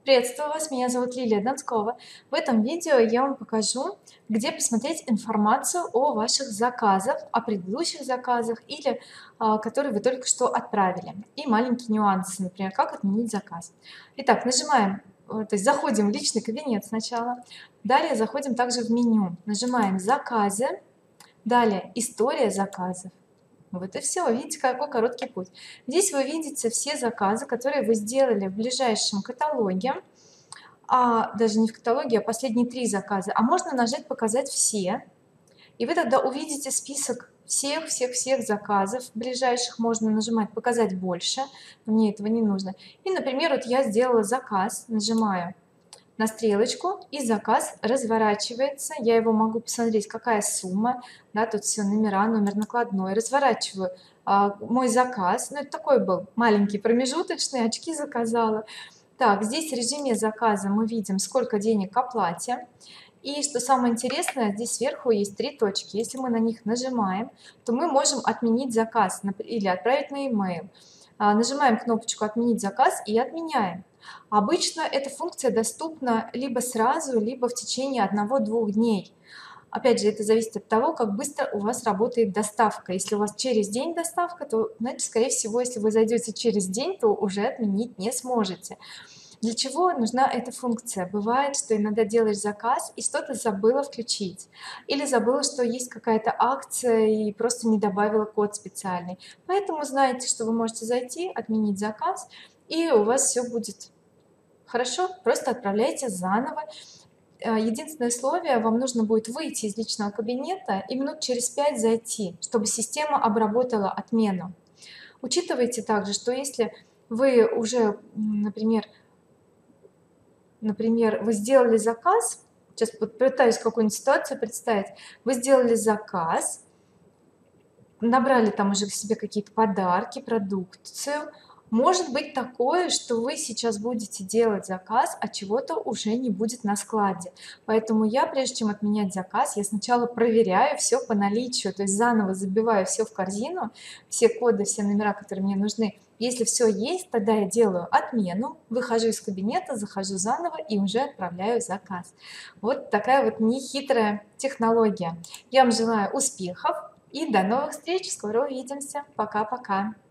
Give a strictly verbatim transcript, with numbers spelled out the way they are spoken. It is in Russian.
Приветствую вас, меня зовут Лилия Донскова. В этом видео я вам покажу, где посмотреть информацию о ваших заказах, о предыдущих заказах или а, которые вы только что отправили, и маленькие нюансы, например, как отменить заказ. Итак, нажимаем, э, то есть заходим в личный кабинет сначала, далее заходим также в меню, нажимаем заказы, далее история заказов. Вот и все, видите, какой короткий путь. Здесь вы видите все заказы, которые вы сделали в ближайшем каталоге, а даже не в каталоге, а последние три заказа. А можно нажать показать все, и вы тогда увидите список всех всех всех заказов ближайших. Можно нажимать показать больше, но мне этого не нужно. И, например, вот я сделала заказ, нажимаю на стрелочку, и заказ разворачивается. Я его могу посмотреть, какая сумма, да, тут все номера, номер накладной. Разворачиваю а, мой заказ, ну это такой был маленький промежуточный, очки заказала. Так, здесь в режиме заказа мы видим, сколько денег к оплате. И что самое интересное, здесь сверху есть три точки. Если мы на них нажимаем, то мы можем отменить заказ или отправить на e-mail. Нажимаем кнопочку отменить заказ и отменяем. Обычно эта функция доступна либо сразу, либо в течение одного-двух дней. Опять же, это зависит от того, как быстро у вас работает доставка. Если у вас через день доставка, то, знаете, скорее всего, если вы зайдете через день, то уже отменить не сможете. Для чего нужна эта функция? Бывает, что иногда делаешь заказ и что-то забыла включить, или забыла, что есть какая-то акция и просто не добавила код специальный. Поэтому знаете, что вы можете зайти, отменить заказ, и у вас все будет хорошо. Просто отправляйте заново. Единственное условие: вам нужно будет выйти из личного кабинета и минут через пять зайти, чтобы система обработала отмену. Учитывайте также, что если вы уже, например, например, вы сделали заказ, сейчас пытаюсь какую-нибудь ситуацию представить, вы сделали заказ, набрали там уже к себе какие-то подарки, продукцию. Может быть такое, что вы сейчас будете делать заказ, а чего-то уже не будет на складе. Поэтому я, прежде чем отменять заказ, я сначала проверяю все по наличию, то есть заново забиваю все в корзину, все коды, все номера, которые мне нужны. Если все есть, тогда я делаю отмену, выхожу из кабинета, захожу заново и уже отправляю заказ. Вот такая вот нехитрая технология. Я вам желаю успехов и до новых встреч, скоро увидимся, пока-пока.